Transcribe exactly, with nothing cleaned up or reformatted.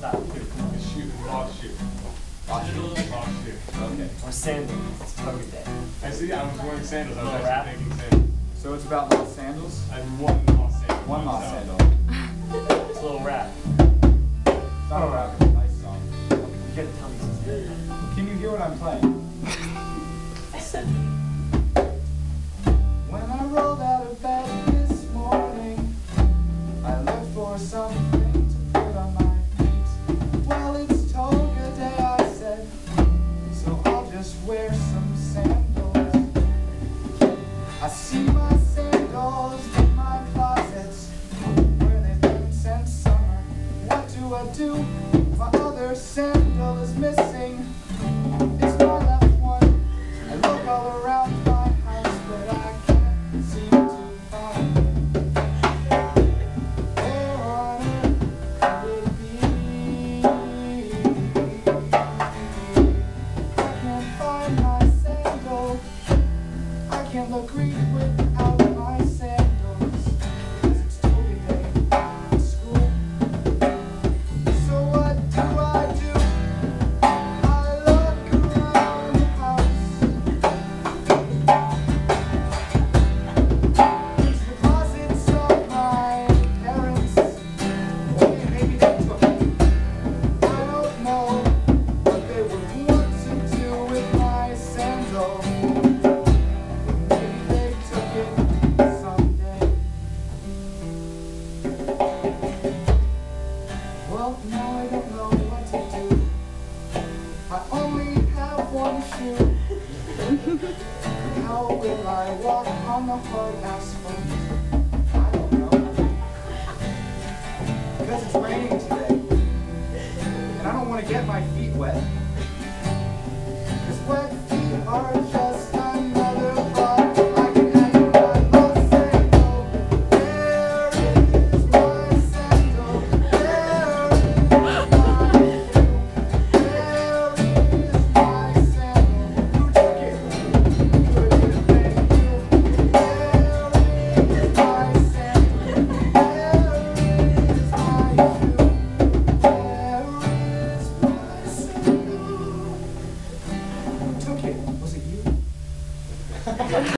style too. Come on. Shoe, lost shoe. Lost shoe. Lost shoe. Okay. Or sandals. It's toga day. I see. I was wearing sandals. I was Little actually rap. thinking sandals. So it's about lost sandals? I have one lost sandal. One lost So- sandal. It's a little rap. It's not a rap, it's a nice song. You gotta tell me something. Can you hear what I'm playing? When I rolled out of bed this morning, I looked for something to put on my feet. Well, it's toga day, I said, so I'll just wear some sandals. I see my sandals in my closets, where they've been since summer. What do I do? My other sandal is missing. It's my left one. I look all around my house, but I can't seem to find where on earth could it be. I can't find my sandal. I can't look green without my sandals, 'cause it's toga day in school. So what do I do? I look around the house, into the closets of my parents. Okay, maybe they took it. I don't know what they would want to do with my sandal. Maybe they took it someday. Well, now I don't know what to do. I only have one shoe. How will I walk on the hard asphalt? I don't know. Because it's raining today.